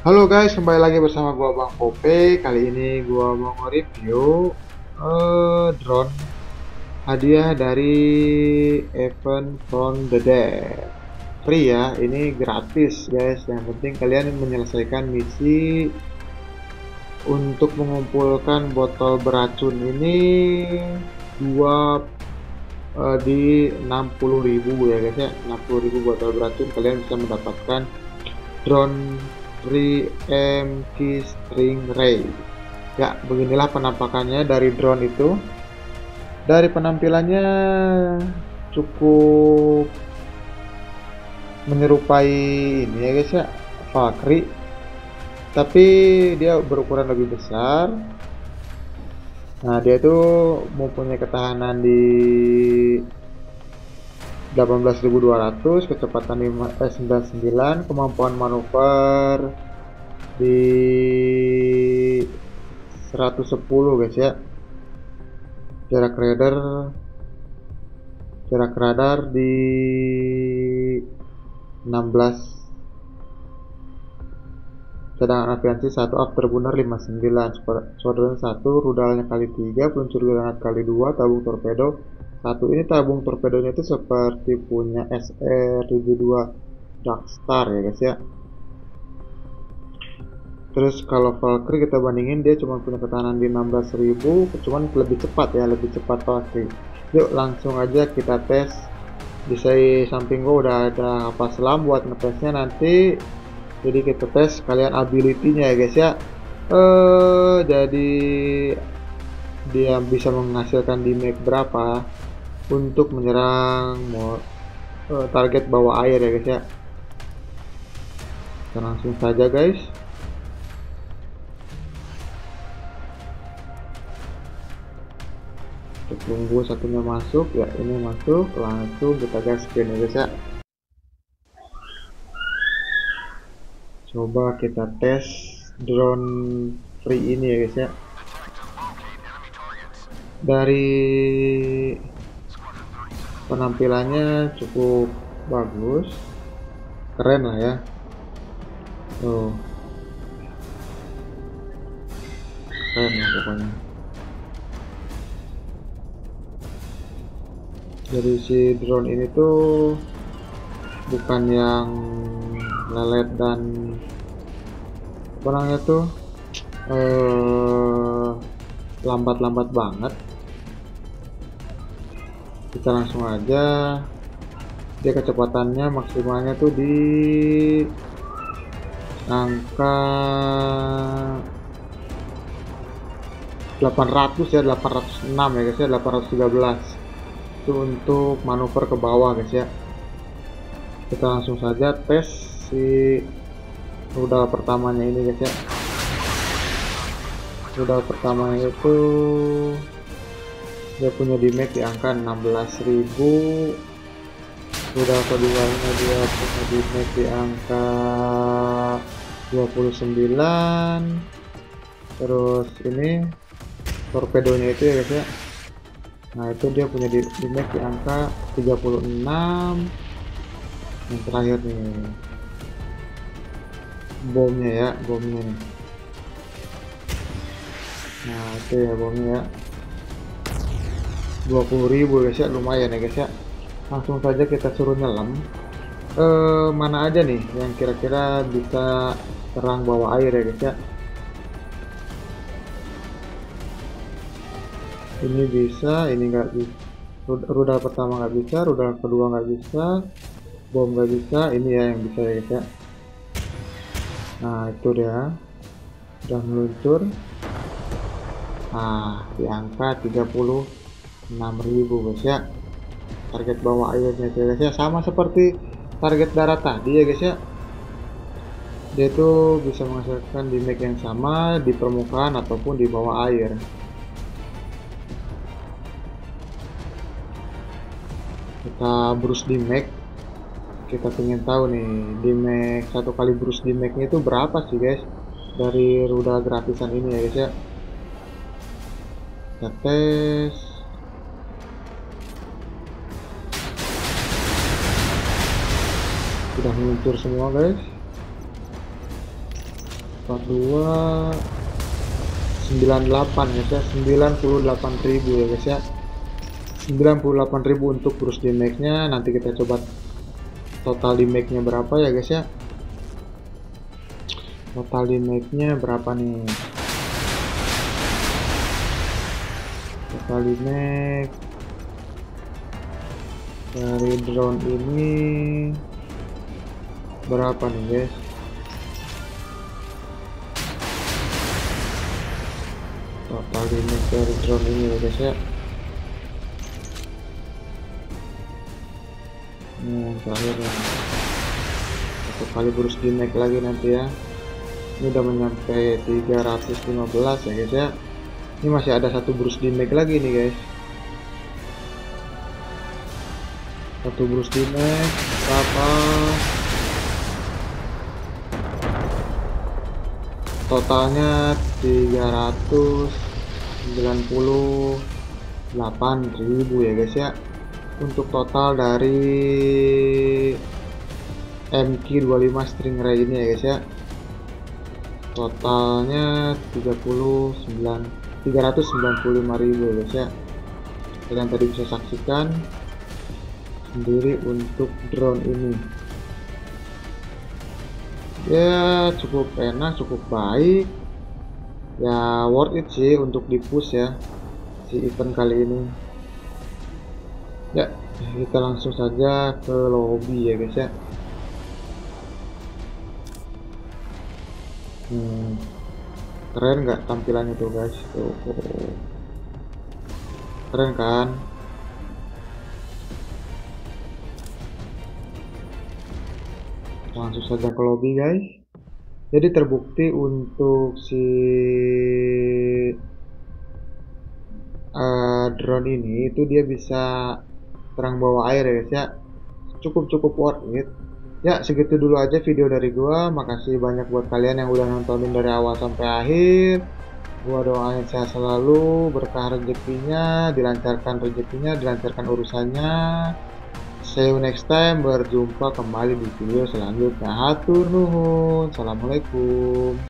Halo guys, kembali lagi bersama gua Bang Pope. Kali ini gua mau nge-review drone hadiah dari Event from the Dead. Free ya, ini gratis guys. Yang penting kalian menyelesaikan misi untuk mengumpulkan botol beracun ini dua di 60.000 ya guys ya. 60.000 botol beracun kalian bisa mendapatkan drone free MK Stingray. Ya, beginilah penampakannya dari drone itu. Dari penampilannya cukup menyerupai ini ya guys ya, Valkyrie, tapi dia berukuran lebih besar. Nah, dia itu mempunyai ketahanan di 18.200, kecepatan 99, kemampuan manuver di 110 guys ya. Jarak radar di 16, cadangan aviasi 1, afterburner 59, squadron 1, rudalnya kali 3, peluncur granat kali 2, tabung torpedo 1. Ini tabung torpedonya itu seperti punya SR-72 Darkstar ya guys ya. Terus kalau Valkyrie kita bandingin, dia cuma punya ketahanan di 16.000, cuman lebih cepat ya, lebih cepat Valkyrie. Yuk langsung aja kita tes. Di samping gua udah ada kapas selam buat ngetesnya nanti. Jadi kita tes kalian ability-nya ya guys ya. Jadi dia bisa menghasilkan damage berapa untuk menyerang target bawah air ya guys ya. Kita langsung saja guys. Kita tunggu satunya masuk ya, ini masuk, langsung kita gaskin ya guys ya. Coba kita tes drone free ini ya guys ya. Dari penampilannya cukup bagus, keren lah ya. Tuh, keren ya pokoknya. Jadi si drone ini tuh bukan yang lelet dan apa namanya tuh lambat-lambat banget. Kita langsung aja, dia kecepatannya maksimalnya tuh di angka 800 ya, 806 ya guys ya, 813 itu untuk manuver ke bawah guys ya. Kita langsung saja tes si rudal pertamanya ini guys ya. Rudal pertamanya itu dia punya damage di angka 16.000. Rudal keduanya dia punya damage di angka 29. Terus ini torpedonya itu ya guys ya. Nah itu dia punya damage di angka 36. Yang terakhir nih bomnya ya, bomnya nih. Nah itu ya bomnya ya, 20.000 guys ya, lumayan ya guys ya. Langsung saja kita suruh nyelam. Mana aja nih yang kira-kira bisa serang bawah air ya guys ya. Ini bisa, ini nggak bisa. Rudal pertama nggak bisa, rudal kedua nggak bisa, bom nggak bisa. Ini ya yang bisa ya guys ya. Nah itu dia udah meluncur. Nah di angka 36.000 guys ya. Target bawah airnya guys ya, sama seperti target darat tadi ya guys ya. Dia tuh bisa menghasilkan damage yang sama di permukaan ataupun di bawah air. Kita brush damage, kita ingin tahu nih damage satu kali brush damage nya itu berapa sih guys dari rudal gratisan ini ya guys ya. Kita tes. Sudah meluncur semua guys. 42 98 guys ya, 98.000 ya guys ya, 98.000 untuk burst damage nya. Nanti kita coba total damage nya berapa ya guys ya, total damage nya berapa nih, total damage dari drone ini berapa nih guys. Total damage dari drone ini ya guys ya. Yang terakhir ya, satu kali burst damage lagi nanti ya. Ini udah menyampai 315 ya guys ya. Ini masih ada satu burst damage lagi nih guys. Satu burst damage berapa? Totalnya 398.000 ya guys ya, untuk total dari MQ25 Stingray ini ya guys ya. Totalnya 395.000 ya guys ya. Kalian tadi bisa saksikan sendiri untuk drone ini ya, cukup enak, cukup baik ya, worth it sih untuk di push ya si event kali ini ya. Kita langsung saja ke lobby ya guys ya. Keren nggak tampilannya tuh guys, tuh keren kan. Langsung saja ke lobby guys. Jadi terbukti untuk si drone ini itu dia bisa terang bawah air ya guys ya, cukup worth it ya. Segitu dulu aja video dari gua. Makasih banyak buat kalian yang udah nontonin dari awal sampai akhir. Gua doain sehat selalu, berkah rezekinya, dilancarkan urusannya. See you next time, berjumpa kembali di video selanjutnya. Hatur nuhun, assalamualaikum.